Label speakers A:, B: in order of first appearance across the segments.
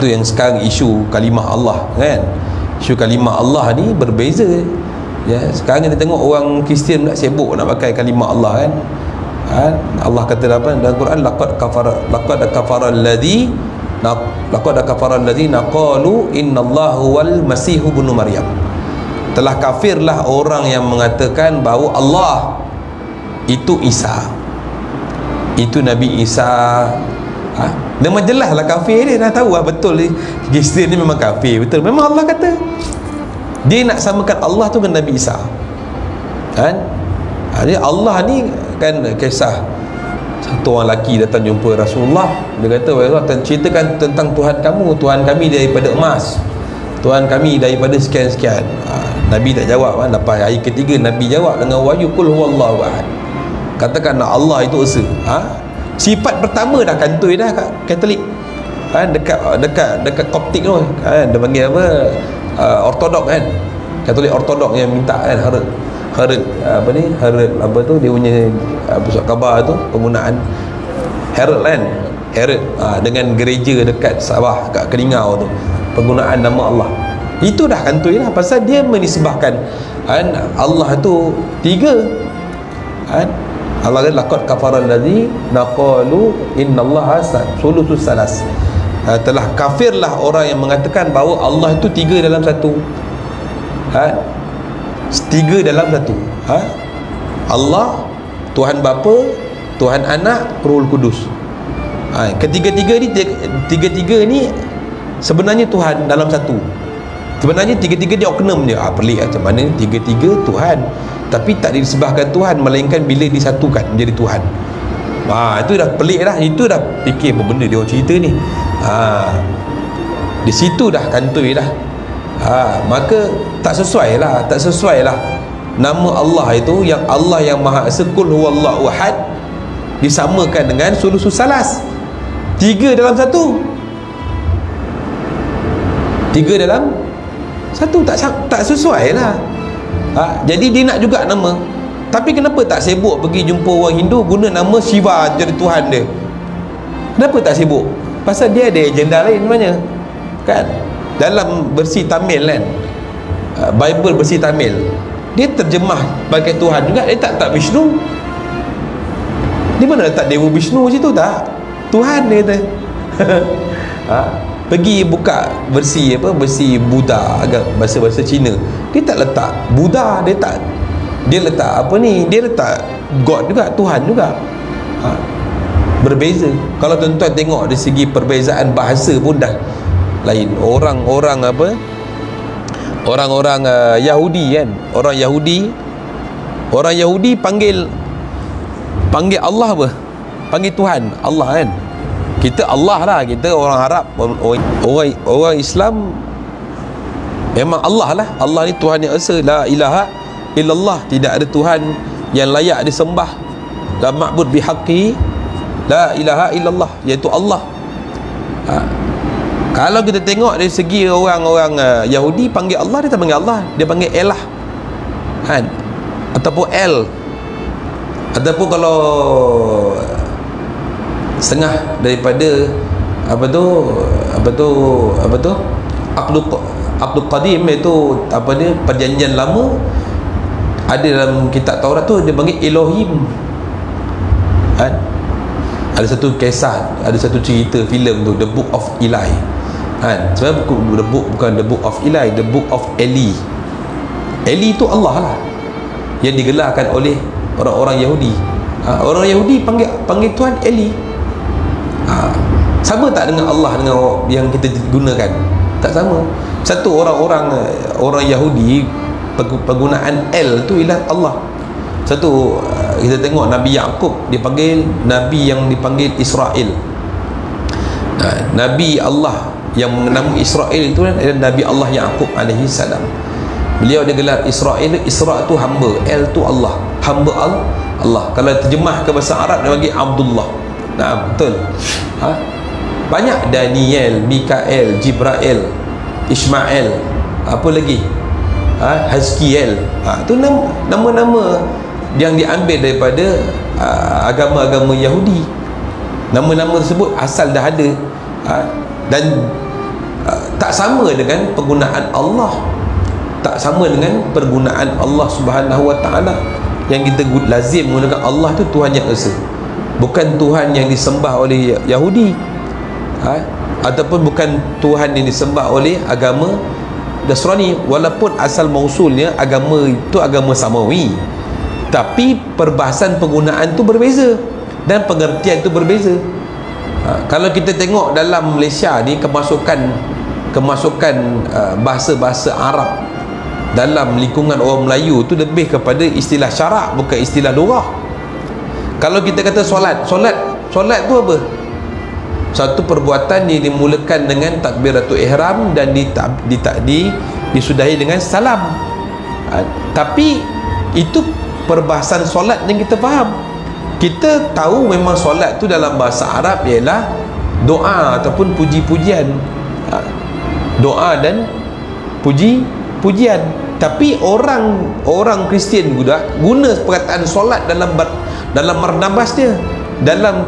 A: Itu yang sekarang isu kalimah Allah kan. Isu kalimah Allah ni berbeza. Ya, sekarang kita tengok orang Kristian nak sibuk nak pakai kalimah Allah kan. Allah kata apa dalam Quran, laqad kafara alladhina qalu innallahu wal masih ibnu maryam. Telah kafirlah orang yang mengatakan bahawa Allah itu Isa, itu Nabi Isa. Memang jelas lah kafir dia, dah tahu lah betul ni Kristian ni memang kafir betul. Memang Allah kata dia nak samakan Allah tu dengan Nabi Isa kan. Jadi Allah ni kan, kisah satu orang lelaki datang jumpa Rasulullah. Dia kata, Allah ceritakan tentang Tuhan kamu. Tuhan kami daripada emas, Tuhan kami daripada sekian-sekian. Nabi tak jawab kan. Lepas hari ketiga Nabi jawab dengan wahyu qul huwallahu ahad. Katakan Allah itu esa. Sifat pertama dah kantoi dah kat Katolik kan, dekat Koptik tu kan, dia panggil apa, Ortodok kan, Katolik Ortodok yang minta kan, Herod apa tu dia punya surat khabar tu, penggunaan Herod kan, Herod dengan gereja dekat Sabah kat Kelingau tu, penggunaan nama Allah itu dah kantoi lah, pasal dia menisbahkan kan, Allah tu tiga kan. Allah kata laqad kafara allazina qalu innallaha sulusus salas. Telah kafirlah orang yang mengatakan bahawa Allah itu tiga dalam satu. Tiga dalam satu. Allah, Tuhan Bapa, Tuhan Anak, Ruhul Kudus. Ketiga-tiga ni sebenarnya Tuhan dalam satu. Sebenarnya tiga-tiga dia oknum je. Pelik macam mana tiga-tiga Tuhan, tapi tak disebahkan Tuhan, melainkan bila disatukan menjadi Tuhan. Itu dah pelik dah. Itu dah fikir apa benda dia orang cerita ni. Di situ dah kantoi dah. Maka tak sesuai lah nama Allah itu, yang Allah yang Maha Esa, qul huwallahu ahad, disamakan dengan sulusus salas, tiga dalam satu. Tiga dalam satu, tak sesuai lah. Jadi dia nak juga nama, tapi kenapa tak sibuk pergi jumpa orang Hindu guna nama Shiva jadi Tuhan dia? Kenapa tak sibuk? Pasal dia ada agenda lain sebenarnya kan. Dalam versi Tamil kan, Bible versi Tamil, dia terjemah sebagai Tuhan juga. Dia tak Vishnu. Di mana letak Dewa Vishnu situ? Tak, Tuhan dia kata. Pergi buka versi versi Buddha, agak bahasa Cina, dia tak letak Buddha, dia letak apa ni, dia letak God juga, Tuhan juga. Berbeza. Kalau tuan-tuan tengok dari segi perbezaan bahasa pun dah lain. Orang-orang Yahudi kan, orang Yahudi panggil Allah apa? Panggil Tuhan Allah kan. Kita Allah lah, kita orang Arab, orang Islam memang Allah lah. Allah ni Tuhan yang esa, la ilaha illallah, tidak ada Tuhan yang layak disembah, la ma'bud bihaqqi, la ilaha illallah, iaitu Allah. Kalau kita tengok dari segi orang-orang Yahudi panggil Allah, dia tak panggil Allah, dia panggil Elah kan, ataupun El, ataupun kalau setengah daripada Abdul Qadim, iaitu perjanjian lama, ada dalam kitab Taurat tu dia panggil Elohim kan. Ada satu kisah, ada satu cerita filem tu, The Book of Eli kan. Sebenarnya bukan The Book of Eli, The Book of Eli. Eli tu Allah lah, yang digelarkan oleh orang-orang Yahudi. Orang Yahudi panggil Tuhan Eli. Sama tak dengan Allah dengan yang kita gunakan? Tak sama. Satu orang Yahudi penggunaan El tu ialah Allah. Satu kita tengok Nabi Yaqub dipanggil Nabi yang dipanggil Israel. Nabi Allah yang nama Israel itu adalah Nabi Allah Yaqub alaihi salam. Beliau digelar Israel. Isra tu hamba, El tu Allah, hamba Allah. Kalau terjemah ke bahasa Arab dia panggil Abdullah. Betul. Banyak Daniel, Mikael, Jibrail, Ismail, apa lagi, Hazkiel. Itu nama-nama yang diambil daripada agama-agama Yahudi. Nama-nama tersebut asal dah ada. Dan tak sama dengan penggunaan Allah, tak sama dengan pergunaan Allah Subhanahu Wa Taala. Yang kita lazim menggunakan Allah tu Tuhan yang esa, bukan Tuhan yang disembah oleh Yahudi, ataupun bukan Tuhan yang disembah oleh agama Nasrani, walaupun asal mausulnya agama itu agama samawi, tapi perbahasan penggunaan tu berbeza dan pengertian tu berbeza. Kalau kita tengok dalam Malaysia ni, kemasukan bahasa-bahasa Arab dalam lingkungan orang Melayu tu lebih kepada istilah syarak, bukan istilah lughah. Kalau kita kata solat tu apa? Satu perbuatan yang dimulakan dengan takbiratul ihram dan disudahi dengan salam. Tapi itu perbahasan solat yang kita faham. Kita tahu memang solat tu dalam bahasa Arab ialah doa ataupun puji-pujian, doa dan pujian. Tapi orang Kristian juga guna perkataan solat dalam marnabas dia, dalam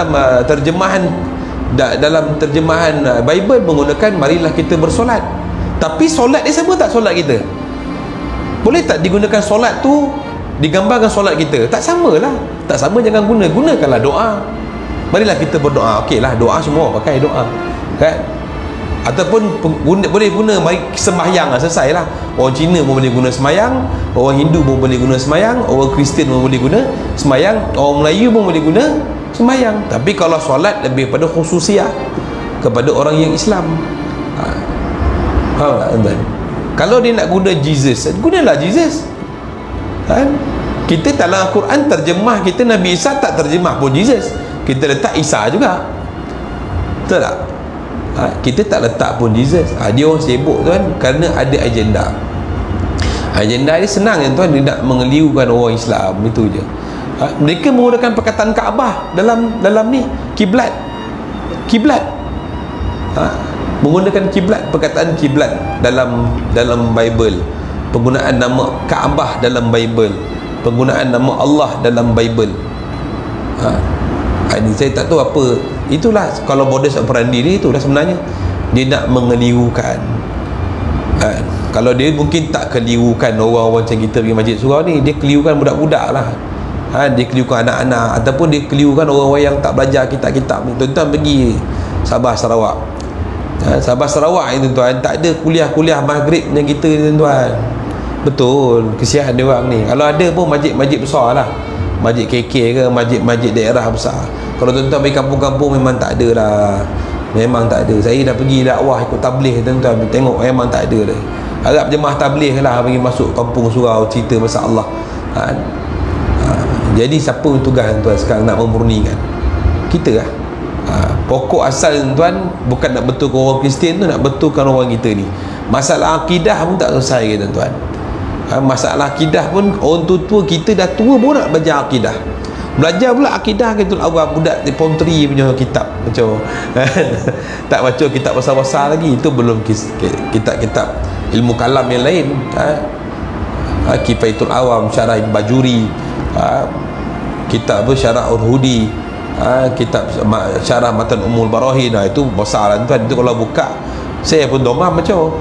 A: terjemahan Bible menggunakan marilah kita bersolat. Tapi solat dia sama tak solat kita? Boleh tak digunakan solat tu digambarkan solat kita? Tak samalah. Tak sama, jangan gunakanlah doa. Marilah kita berdoa. Okeylah, doa semua pakai doa, kan? Ataupun boleh guna mari sembahyang lah, selesai lah. Orang Cina pun boleh guna sembahyang, orang Hindu pun boleh guna sembahyang, orang Kristian pun boleh guna sembahyang, orang Melayu pun boleh guna sembahyang. Tapi kalau solat lebih pada khususiah kepada orang yang Islam. Faham tak tuan? Kalau dia nak guna Jesus, gunalah Jesus, kan? Kita dalam Al-Quran terjemah kita Nabi Isa, tak terjemah pun Jesus, kita letak Isa juga, betul tak? Kita tak letak pun Jesus. Dia orang sibuk tuan, kerana ada agenda. Agenda dia senang tuan, dia nak mengeliukan orang Islam, itu je. Mereka menggunakan perkataan Kaabah dalam ni, kiblat, menggunakan kiblat, perkataan kiblat dalam Bible, penggunaan nama Kaabah dalam Bible, penggunaan nama Allah dalam Bible. Ini saya tak tahu apa. Itulah kalau modus operandi dia, itulah sebenarnya dia nak mengelirukan. Kalau dia mungkin tak kelirukan orang-orang macam kita pergi masjid surau ni, dia kelirukan budak-budak lah, dia kelirukan anak-anak, ataupun dia kelirukan orang-orang yang tak belajar kitab-kitab ni. Tuan-tuan pergi Sabah Sarawak, Sabah Sarawak ni tuan-tuan, tak ada kuliah-kuliah maghrib yang kita ni tuan. Betul, kesian dia orang ni. Kalau ada pun masjid-masjid besar lah, masjid KK ke, masjid-masjid daerah besar. Kalau tuan-tuan pergi kampung-kampung memang tak ada lah, memang tak ada. Saya dah pergi dakwah ikut tabligh tuan-tuan, tengok memang tak ada dah. Harap jemaah tabligh lah pergi masuk kampung surau cerita pasal Allah. Jadi siapa yang tugas tuan sekarang nak memurnikan? Kita lah. Pokok asal tuan bukan nak betulkan orang Kristian tu, nak betulkan orang kita ni. Masalah akidah pun tak selesai ke tuan-tuan. Masalah akidah pun orang tua kita dah tua pun nak belajar akidah. Belajar pula akidah gitu awal budak di Form 3 punya kitab macam tak baca kitab besar-besar lagi, itu belum kitab-kitab ilmu kalam yang lain. Kifaitul Awam, Syarah Bajuri, kitab Syarah Urhudi, kitab Syarah Matan Ummul Barahin, itu besar lah tuan. Itu kalau buka saya pun domam macam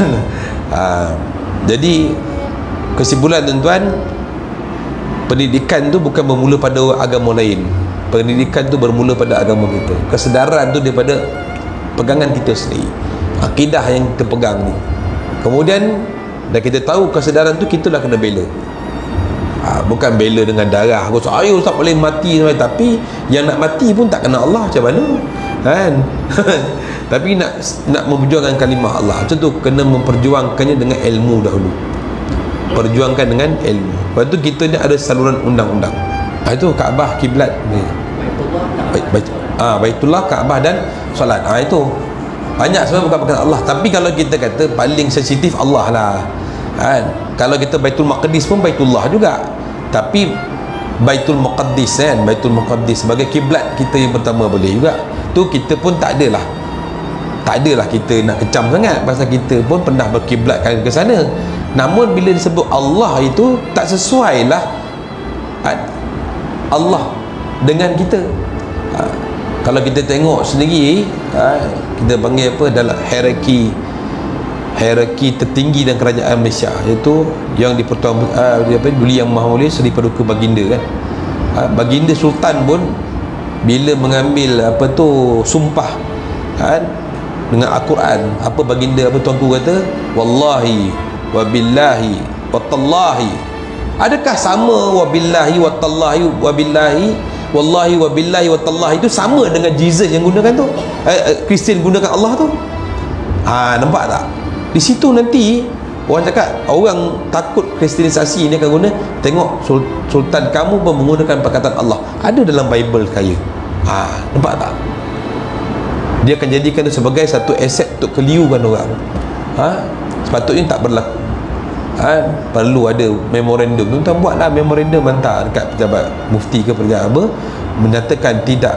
A: jadi kesimpulan tuan-tuan, pendidikan tu bukan bermula pada agama lain. Pendidikan tu bermula pada agama kita. Kesedaran tu daripada pegangan kita sendiri, akidah yang kita pegang ni. Kemudian dah kita tahu kesedaran tu, kita lah kena bela. Bukan bela dengan darah. Aku cakap, ayo tak boleh mati, tapi yang nak mati pun tak kena Allah, macam mana kan? Tapi nak memperjuangkan kalimah Allah, macam tu kena memperjuangkannya dengan ilmu dahulu. Perjuangkan dengan ilmu. Lepas tu kita ni ada saluran undang-undang. Itu Kaabah, kiblat ni. Baitullah, Kaabah dan solat. Itu banyak sebab bukan perkataan Allah. Tapi kalau kita kata paling sensitif Allah lah, kan? Kalau kita Baitul Maqdis pun Baitullah juga. Tapi Baitul Muqaddis kan, Baitul Muqaddis sebagai kiblat kita yang pertama boleh juga. Tu kita pun tak adalah kita nak kecam sangat, pasal kita pun pernah berkiblatkan ke sana. Namun bila disebut Allah itu tak sesuai lah Allah dengan kita. Kalau kita tengok sendiri, kita panggil apa, dalam hierarki tertinggi dalam kerajaan Malaysia, iaitu yang dipertuan dulu Yang Maha Mulia Seri Paduka Baginda kan. Baginda Sultan pun bila mengambil sumpah kan, dengan Al-Quran, apa baginda, apa tuanku kata, wallahi wabillahi watallahi. Adakah sama wabillahi watallahi wabillahi wallahi wabillahi watallahi itu sama dengan Jesus yang gunakan tu, Kristian gunakan Allah tu? Nampak tak? Di situ nanti orang cakap, orang takut kristianisasi ni akan guna, tengok sultan kamu pun menggunakan perkataan Allah, ada dalam Bible kaya. Nampak tak? Dia akan jadikan itu sebagai satu aset untuk keliukan orang. Sepatutnya tak berlaku. Perlu ada memorandum. Tuan-tuan buatlah memorandum, hantar dekat pejabat mufti ke pejabat apa, menyatakan tidak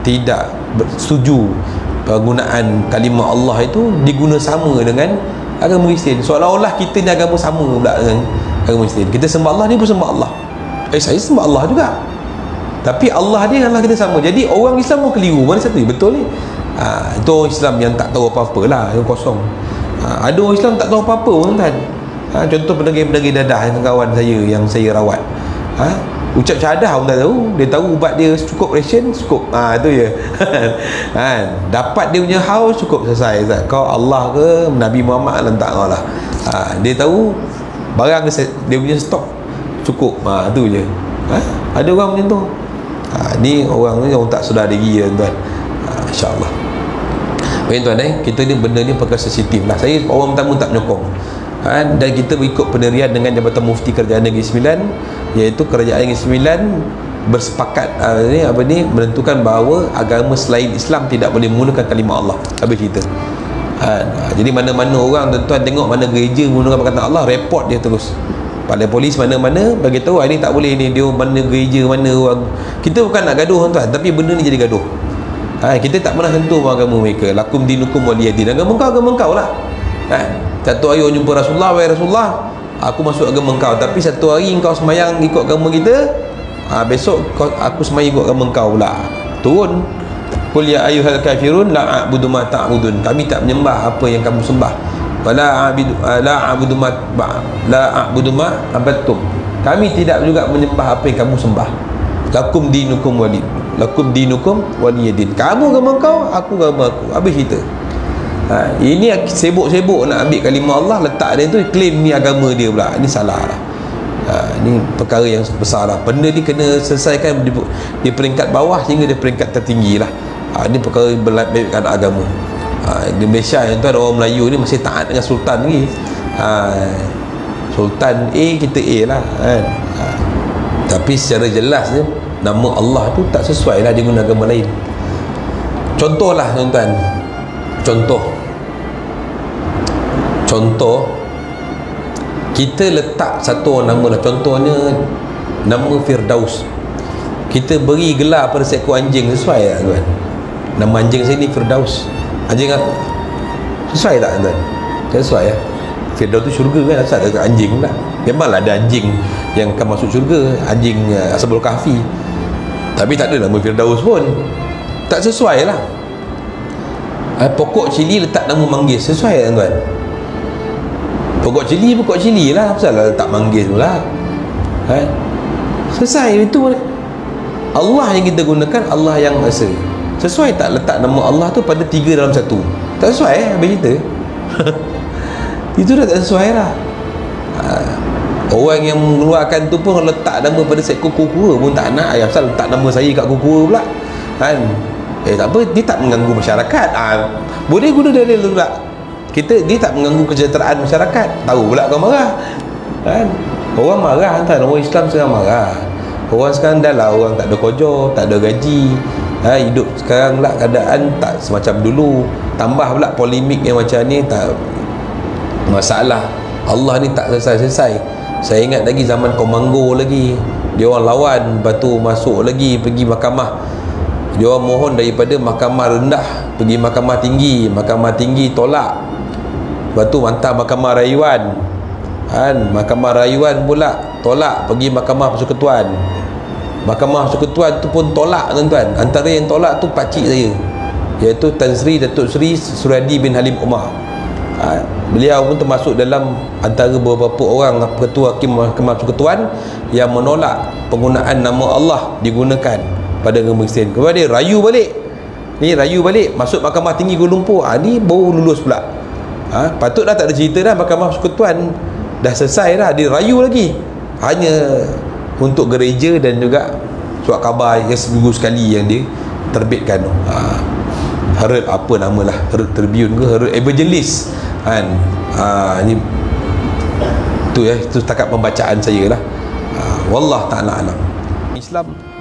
A: setuju penggunaan kalimah Allah itu diguna sama dengan agama Kristian. Seolah-olah kita ni agama sama pula dengan agama Kristian. Kita sembah Allah, ni pun sembah Allah. Saya sembah Allah juga, tapi Allah dia Allah kita sama. Jadi orang Islam pun keliru. Mana satu betul ni? Itu orang Islam yang tak tahu apa-apa lah, yang kosong. Ada orang Islam tak tahu apa-apa pun kan. Contoh pedaging dadah yang kawan saya yang saya rawat, ucap syahadah pun tak tahu. Dia tahu ubat dia cukup ration, cukup, itu je. Dapat dia punya haus, cukup, selesai. Kau Allah ke Nabi Muhammad lantak kau lah. Dia tahu barang dia punya stok cukup, tu je. Ada orang macam tu. Ni orang ni orang tak sedar diri, tuan. InsyaAllah. Baik tuan, kita ni benda ni perkara sensitif lah. Saya orang pertama tak menyokong, dan kita berikut pendirian dengan Jabatan Mufti Kerajaan Negeri Sembilan, iaitu Kerajaan Negeri Sembilan bersepakat menentukan bahawa agama selain Islam tidak boleh menggunakan kalimah Allah. Habis cerita. Jadi mana-mana orang, tuan-tuan tengok mana gereja menggunakan perkataan Allah, report dia terus. Pada polis mana-mana bagi tahu ini tak boleh, ni dia mana gereja, mana orang. Kita bukan nak gaduh tuan, tapi benda ni jadi gaduh. Kita tak pernah sentuh agama mereka. Lakum dinukum waliyadin. Agama kau lah. Satu hari orang jumpa Rasulullah, wahai Rasulullah, aku masuk agama engkau, tapi satu hari engkau semayang ikut agama kita, besok aku semayang ikut agama engkau pula. Turun, qul ya ayyuhal kafirun la a'budu ma ta'budun. Kami tak menyembah apa yang kamu sembah. Wala a'budu ma abadtum. Kami tidak juga menyembah apa yang kamu sembah. Lakum dinukum waliyadin. Kamu agama kau, aku agama aku. Habis cerita. Ini sibuk-sibuk nak ambil kalimah Allah, letak dia tu, claim ni agama dia pula. Ini salah lah. Ini perkara yang besar lah. Benda ni kena selesaikan di peringkat bawah hingga di peringkat tertinggi lah. Ini perkara berlainan agama. Di Malaysia yang tu ada orang Melayu ni masih taat dengan Sultan lagi. Sultan A, kita A lah kan. Tapi secara jelas dia, nama Allah tu tak sesuai lah dengan agama lain. Contoh lah tuan-tuan, contoh kita letak satu orang nama lah. Contohnya nama Firdaus, kita beri gelar pada seekor anjing, sesuai tak tuan? Nama anjing saya ni Firdaus. Anjing apa? Sesuai tak tuan? Sesuai ya. Firdaus tu syurga kan, asal ada anjing pula. Memanglah ada anjing yang akan masuk syurga, anjing Ashabul Kahfi, tapi tak ada nama Firdaus pun. Tak sesuai lah. Pokok cili letak nama manggis, sesuai tak tuan? Pokok cili lah, pasal letak manggis pula. Selesai. Itu Allah yang kita gunakan, Allah yang esa. Sesuai tak letak nama Allah tu pada 3 dalam 1? Tak sesuai habis cerita. Itu dah tak sesuai lah. Orang yang mengeluarkan tu pun letak nama pada seekor kukura pun tak nak. Asal letak nama saya kat kukura pula kan. Tak apa, dia tak mengganggu masyarakat. Boleh guna dalil tu pula. Dia tak mengganggu kesejahteraan masyarakat. Tahu pula kau marah kan. Orang marah kan, orang Islam sekarang marah. Orang sekarang dah lah, orang tak ada kerja, tak ada gaji, hidup sekarang lah keadaan tak semacam dulu. Tambah pula polemik yang macam ni, tak masalah Allah ni tak selesai-selesai. Saya ingat lagi zaman Komanggo lagi, dia orang lawan, lepas tu masuk lagi pergi mahkamah. Dia orang mohon daripada mahkamah rendah pergi mahkamah tinggi tolak. Lepas tu hantar mahkamah rayuan kan, mahkamah rayuan pula tolak, pergi mahkamah persekutuan. Mahkamah Persekutuan tu pun tolak tuan-tuan. Antara yang tolak tu pakcik saya, iaitu Tan Sri Datuk Seri Suradi bin Halim Umar. Beliau pun termasuk dalam antara beberapa orang ketua Hakim Mahkamah Persekutuan yang menolak penggunaan nama Allah digunakan pada agama Kristian. Kemudian dia rayu balik, ni rayu balik masuk Mahkamah Tinggi Kuala Lumpur. Ni baru lulus pula. Patut dah tak ada cerita dah, Mahkamah Persekutuan dah selesai dah, dia rayu lagi hanya untuk gereja dan juga surat khabar yang seminggu sekali yang dia terbitkan. Herald apa namalah, Herald Tribune ke Herald Evangelist kan. Ni tu ya, itu setakat pembacaan saya lah. Wallah ta'ala alam. Islam